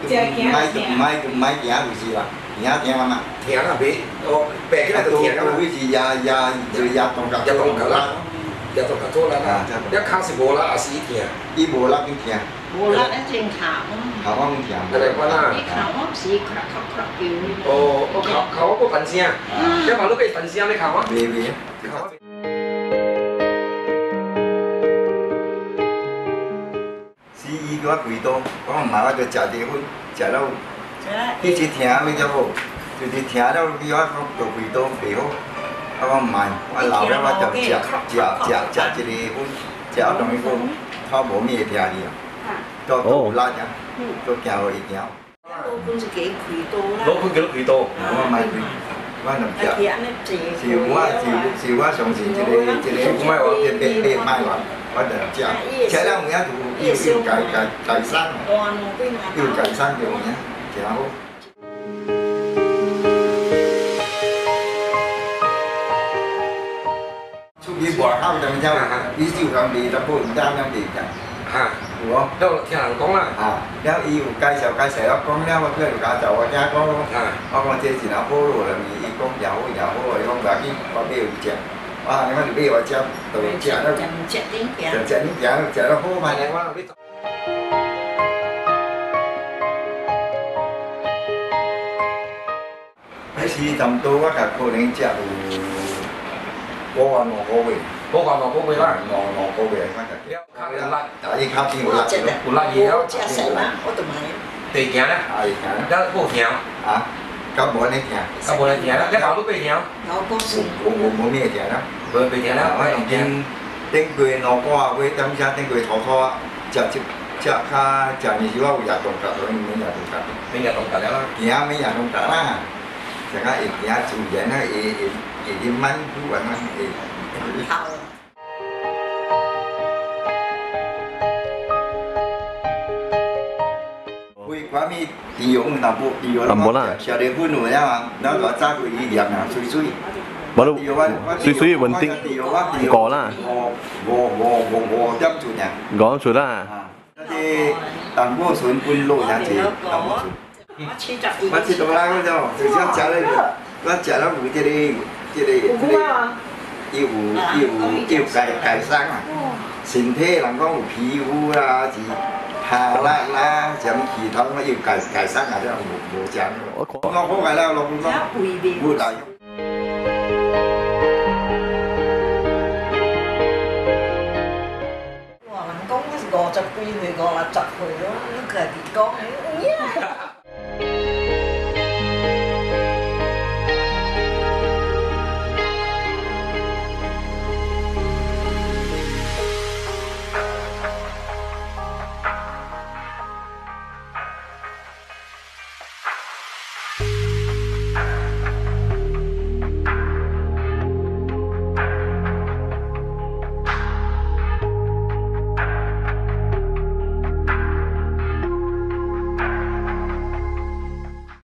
唔買行就是啦，行聽嘛。 聽啊，別哦，白起來就聽啊。 有時也動格， 也動格啦，也動格做啦。一卡是無啦，也是聽。 伊無啦邊聽？ 無啦，一正頭。 頭我唔聽。 係嚟講啦。 你頭我是咔咔咔叫。 哦，我頭我個分聲，一話都俾分聲你頭啊。 未。伊叫我跪倒，我唔係我就食啲粉，食到一直聽咪就好，就是聽到叫我就跪倒袂好，我唔係，我老了我就食一個粉，食到當伊個頭無咩聽哩啊，都辣呀，都行好一行。 老公是幾攰到啦？ 老公叫佢到， 我唔係跪，我就食。是我上次一個唔係話別買話。我就食，食了有影就要解生，要解生就有影，食好。出去外口就咁樣，伊就咁味就不唔啱咁味嘅。 嚇， 有無？ 都聽人講啦。 了伊有介紹，我講了，我佢就介紹我聽講，我講這是哪好路啦？伊講又好，伊講唔要緊，我俾佢食。哇！你媽你俾我食，就食了，食了好嘛？喺市站到我甲可能食有5萬5個月 ，5萬5個月啦 ，5個月我就。 有辣， 但係卡片有辣， 有辣嘢咯。 食細嘛，我都買。 地行咧，一冇行。 啊，咁冇呢行。 咁冇呢行啦，一頭都被行。 老公是冇咩行啦。 佢被行啦，我用行。 頂過兩個月，等下頂過拖食卡食二時我有日動格，所以每日動格。 每日動格了啦。 行每日動格啦，成日會行自然啦，會慢不穩啦，會。 好。 會關於地用淡薄啦，小啲粉有呀，然後炸過一樣啊，水。 冇咯，水穩定，過啦， 我點做呢？ 講出啦。 啲淡薄水半路下子，淡薄水。我吃到啦，我就想食咧，我食了有要解生啊，身體人講有皮膚啦，是下辣啦，什麼其他我要解生啊，真係冇食。我好解啦，老公講，冇大用。 50幾歲，50幾歲咯，佢係點講？